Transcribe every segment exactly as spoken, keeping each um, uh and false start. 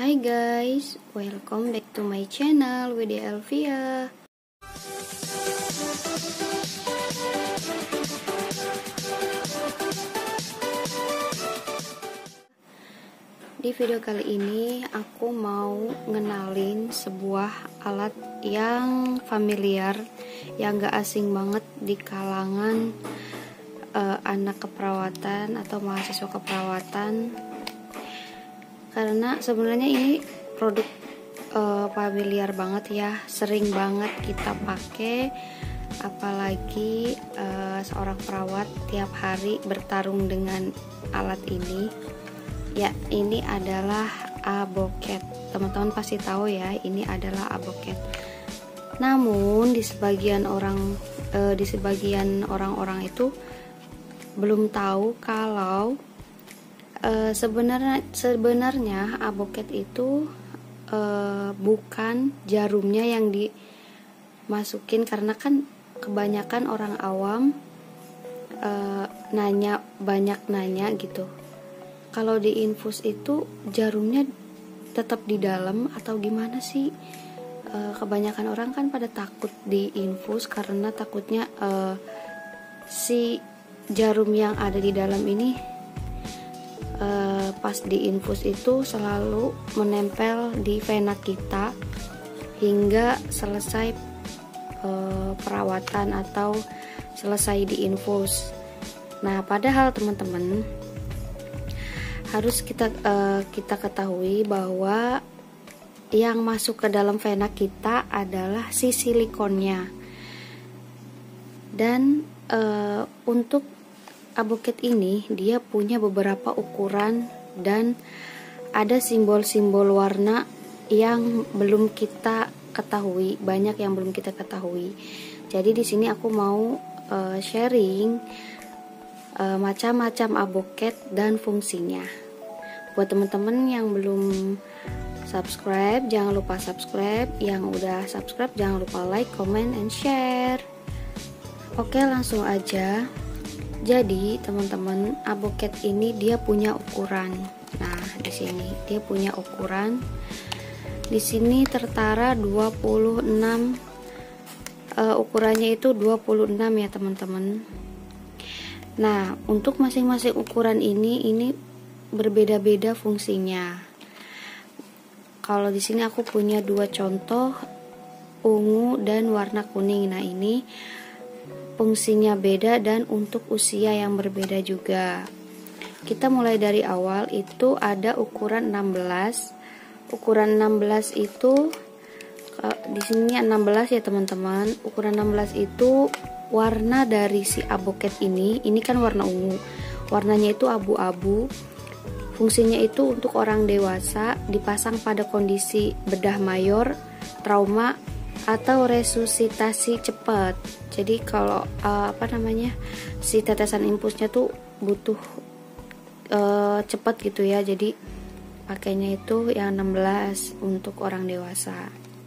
Hai guys, welcome back to my channel Widya Elvia. Di video kali ini aku mau ngenalin sebuah alat yang familiar, yang gak asing banget di kalangan uh, anak keperawatan atau mahasiswa keperawatan. Karena sebenarnya ini produk uh, familiar banget ya, sering banget kita pakai, apalagi uh, seorang perawat tiap hari bertarung dengan alat ini. Ya, ini adalah Aboket. Teman-teman pasti tahu ya, ini adalah Aboket. Namun di sebagian orang uh, di sebagian orang-orang itu belum tahu kalau Uh, sebenarnya sebenarnya Aboket itu uh, bukan jarumnya yang dimasukin, karena kan kebanyakan orang awam uh, nanya banyak nanya gitu. Kalau diinfus itu jarumnya tetap di dalam atau gimana sih? Uh, kebanyakan orang kan pada takut diinfus karena takutnya uh, si jarum yang ada di dalam ini Uh, pas diinfus itu selalu menempel di vena kita hingga selesai uh, perawatan atau selesai diinfus. Nah, padahal teman-teman harus kita uh, kita ketahui bahwa yang masuk ke dalam vena kita adalah si silikonnya. Dan uh, untuk Aboket ini dia punya beberapa ukuran dan ada simbol-simbol warna yang belum kita ketahui, banyak yang belum kita ketahui. Jadi di sini aku mau uh, sharing uh, macam-macam Aboket dan fungsinya. Buat teman-teman yang belum subscribe, jangan lupa subscribe. Yang udah subscribe jangan lupa like, comment, and share. Oke, langsung aja. Jadi teman-teman, Aboket ini dia punya ukuran. Nah, di sini dia punya ukuran. Di sini tertara dua puluh enam, uh, ukurannya itu dua puluh enam ya teman-teman. Nah, untuk masing-masing ukuran ini ini berbeda-beda fungsinya. Kalau di sini aku punya dua contoh, ungu dan warna kuning. Nah, ini fungsinya beda dan untuk usia yang berbeda juga. Kita mulai dari awal, itu ada ukuran enam belas. Ukuran enam belas itu di sini enam belas ya teman-teman. Ukuran enam belas itu warna dari si Aboket ini, ini kan warna ungu. Warnanya itu abu-abu. Fungsinya itu untuk orang dewasa, dipasang pada kondisi bedah mayor, trauma, atau resusitasi cepat. Jadi kalau uh, apa namanya si tetesan infusnya tuh butuh uh, cepat gitu ya. Jadi pakainya itu yang enam belas untuk orang dewasa.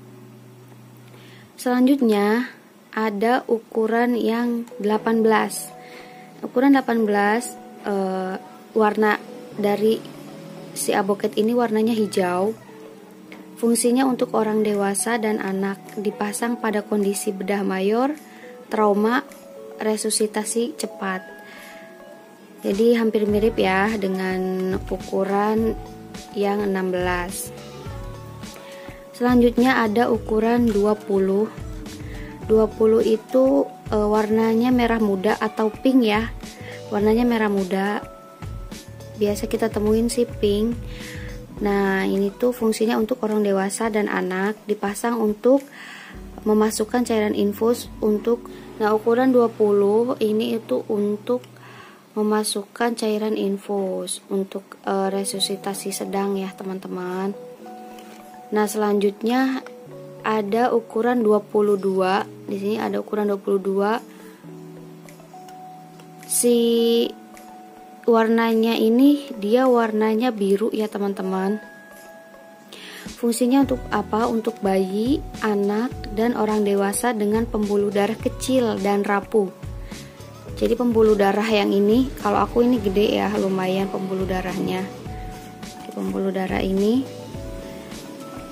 Selanjutnya ada ukuran yang delapan belas. Ukuran delapan belas uh, warna dari si Aboket ini warnanya hijau. Fungsinya untuk orang dewasa dan anak, dipasang pada kondisi bedah mayor, trauma, resusitasi cepat. Jadi hampir mirip ya dengan ukuran yang enam belas. Selanjutnya ada ukuran dua puluh. dua puluh itu e, warnanya merah muda atau pink ya. Warnanya merah muda. Biasa kita temuin sih pink. Nah, ini tuh fungsinya untuk orang dewasa dan anak, dipasang untuk memasukkan cairan infus untuk, nah ukuran dua puluh ini itu untuk memasukkan cairan infus untuk e, resusitasi sedang ya teman-teman. Nah, selanjutnya ada ukuran dua puluh dua. Di sini ada ukuran dua puluh dua. Si warnanya ini dia warnanya biru ya teman-teman. Fungsinya untuk apa? Untuk bayi, anak, dan orang dewasa dengan pembuluh darah kecil dan rapuh. Jadi pembuluh darah yang ini, kalau aku ini gede ya, lumayan pembuluh darahnya. Pembuluh darah ini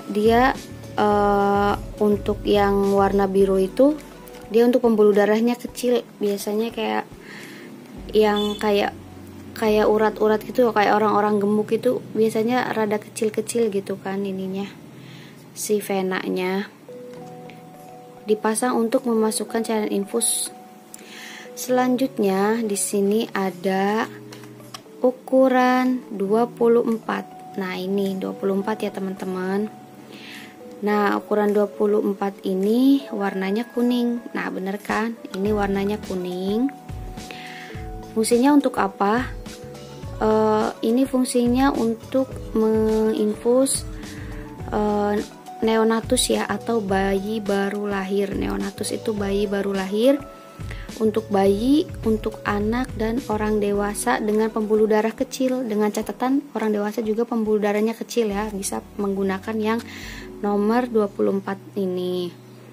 dia uh, untuk yang warna biru itu dia untuk pembuluh darahnya kecil, biasanya kayak yang kayak kayak urat-urat gitu, kayak orang-orang gemuk itu biasanya rada kecil-kecil gitu kan ininya, si venanya. Dipasang untuk memasukkan cairan infus. Selanjutnya di sini ada ukuran dua puluh empat. Nah, ini dua puluh empat ya teman-teman. Nah, ukuran dua puluh empat ini warnanya kuning. Nah, bener kan? Ini warnanya kuning. Fungsinya untuk apa? Uh, ini fungsinya untuk menginfus uh, neonatus ya, atau bayi baru lahir. Neonatus itu bayi baru lahir, untuk bayi, untuk anak, dan orang dewasa dengan pembuluh darah kecil. Dengan catatan orang dewasa juga pembuluh darahnya kecil ya, bisa menggunakan yang nomor dua puluh empat ini.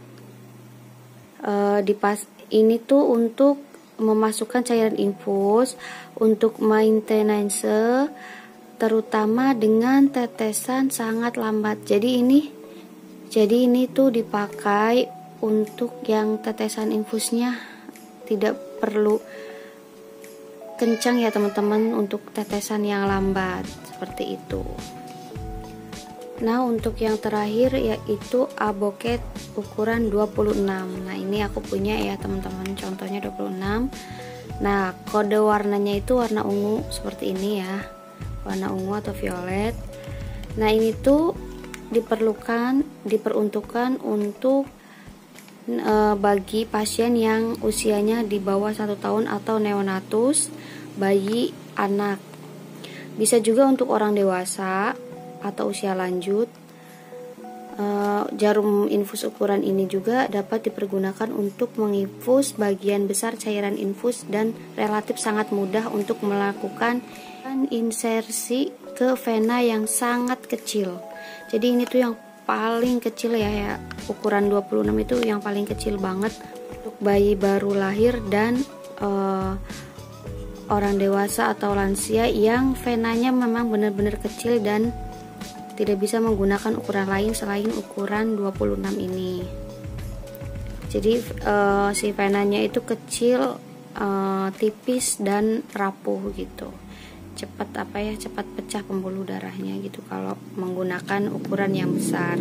Uh, dipas ini tuh untuk memasukkan cairan infus untuk maintenance, terutama dengan tetesan sangat lambat. Jadi ini jadi ini tuh dipakai untuk yang tetesan infusnya tidak perlu kencang ya teman-teman, untuk tetesan yang lambat seperti itu. Nah, untuk yang terakhir yaitu Aboket ukuran dua puluh enam. Nah, ini aku punya ya teman-teman, contohnya dua puluh enam. Nah, kode warnanya itu warna ungu seperti ini ya, warna ungu atau violet. Nah, ini tuh diperlukan diperuntukkan untuk e, bagi pasien yang usianya di bawah satu tahun atau neonatus, bayi, anak. Bisa juga untuk orang dewasa atau usia lanjut. E, jarum infus ukuran ini juga dapat dipergunakan untuk menginfus bagian besar cairan infus dan relatif sangat mudah untuk melakukan insersi ke vena yang sangat kecil. Jadi ini tuh yang paling kecil ya, ya. Ukuran dua puluh enam itu yang paling kecil banget untuk bayi baru lahir dan e, orang dewasa atau lansia yang venanya memang benar-benar kecil dan tidak bisa menggunakan ukuran lain selain ukuran dua puluh enam ini. Jadi uh, si venanya itu kecil, uh, tipis dan rapuh gitu. Cepat apa ya, cepat pecah pembuluh darahnya gitu kalau menggunakan ukuran yang besar.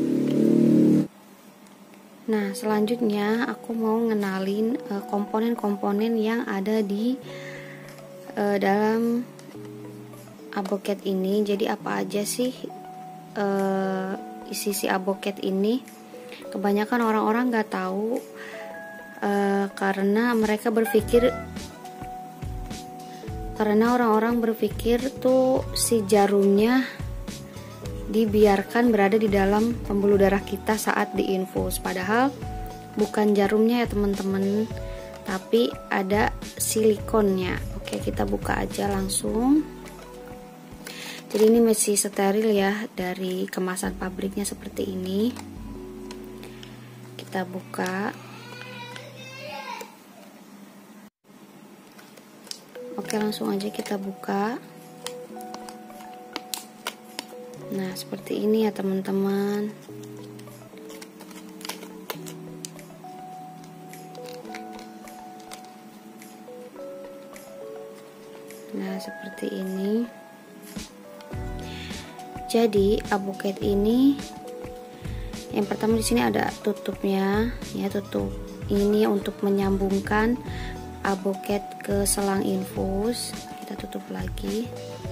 Nah, selanjutnya aku mau ngenalin komponen-komponen uh, yang ada di uh, dalam Aboket ini. Jadi apa aja sih Uh, isi si Aboket ini? Kebanyakan orang-orang nggak tahu uh, karena mereka berpikir karena orang-orang berpikir tuh si jarumnya dibiarkan berada di dalam pembuluh darah kita saat diinfus, padahal bukan jarumnya ya teman-teman, tapi ada silikonnya. Oke, kita buka aja langsung. Jadi ini masih steril ya, dari kemasan pabriknya seperti ini. Kita buka. Oke, langsung aja kita buka. Nah, seperti ini ya teman-teman. Nah, seperti ini. Jadi Aboket ini yang pertama di sini ada tutupnya ya, tutup ini untuk menyambungkan Aboket ke selang infus. Kita tutup lagi.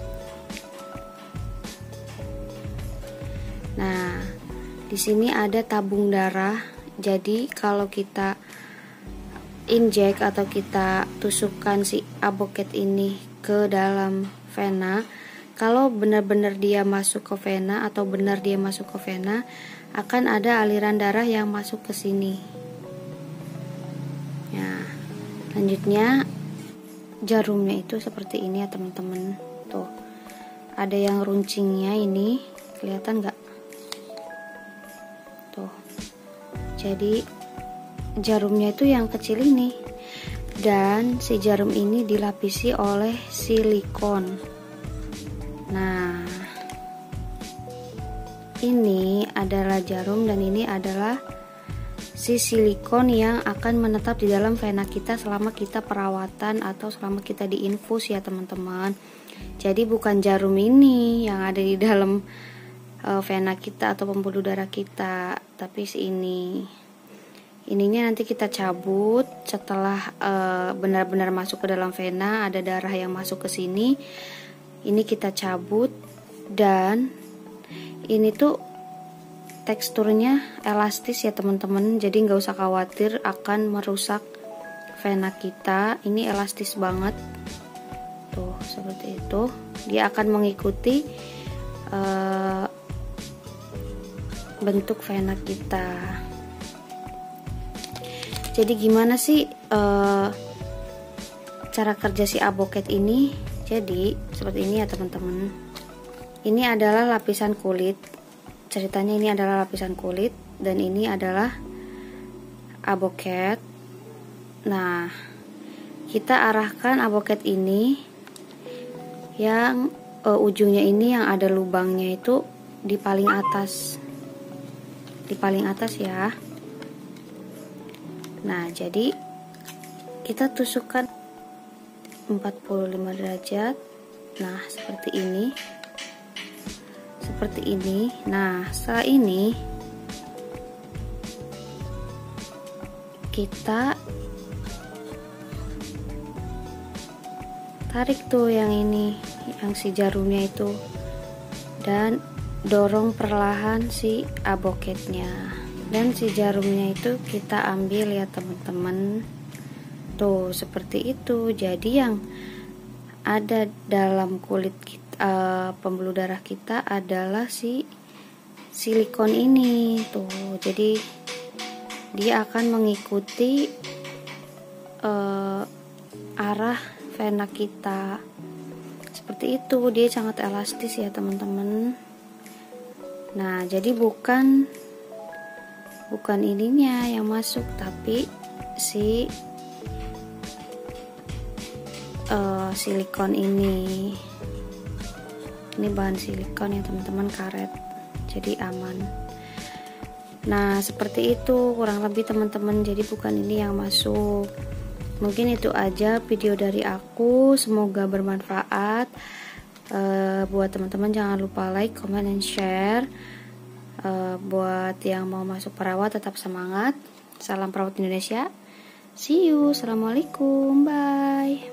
Nah, di sini ada tabung darah. Jadi kalau kita injek atau kita tusukkan si Aboket ini ke dalam vena, kalau benar-benar dia masuk ke vena atau benar dia masuk ke vena, akan ada aliran darah yang masuk ke sini. Ya, selanjutnya jarumnya itu seperti ini ya teman-teman. Tuh, ada yang runcingnya ini, kelihatan nggak? Tuh, jadi jarumnya itu yang kecil ini, dan si jarum ini dilapisi oleh silikon. Nah, ini adalah jarum dan ini adalah si silikon yang akan menetap di dalam vena kita selama kita perawatan atau selama kita diinfus ya teman-teman. Jadi bukan jarum ini yang ada di dalam uh, vena kita atau pembuluh darah kita, tapi si ini. Ininya nanti kita cabut setelah uh, benar-benar masuk ke dalam vena, ada darah yang masuk ke sini. Ini kita cabut dan ini tuh teksturnya elastis ya teman-teman. Jadi nggak usah khawatir akan merusak vena kita. Ini elastis banget. Tuh seperti itu. Dia akan mengikuti uh, bentuk vena kita. Jadi gimana sih uh, cara kerja si Aboket ini? Jadi seperti ini ya teman-teman. Ini adalah lapisan kulit. Ceritanya ini adalah lapisan kulit dan ini adalah Aboket. Nah, kita arahkan Aboket ini yang uh, ujungnya ini yang ada lubangnya itu di paling atas. Di paling atas ya. Nah, jadi kita tusukkan empat puluh lima derajat. Nah, seperti ini. Seperti ini. Nah, setelah ini kita tarik tuh yang ini, yang si jarumnya itu, dan dorong perlahan si Aboketnya. Dan si jarumnya itu kita ambil ya teman-teman. Tuh seperti itu. Jadi yang ada dalam kulit kita, uh, pembuluh darah kita adalah si silikon ini. Tuh jadi dia akan mengikuti uh, arah vena kita. Seperti itu. Dia sangat elastis ya teman-teman. Nah jadi bukan bukan ininya yang masuk, tapi si uh, silikon ini. Ini bahan silikon ya teman-teman, karet, jadi aman. Nah seperti itu kurang lebih teman-teman. Jadi bukan ini yang masuk. Mungkin itu aja video dari aku, semoga bermanfaat. Uh, buat teman-teman jangan lupa like, comment, dan share. Uh, buat yang mau masuk perawat tetap semangat. Salam perawat Indonesia. See you. Assalamualaikum. Bye.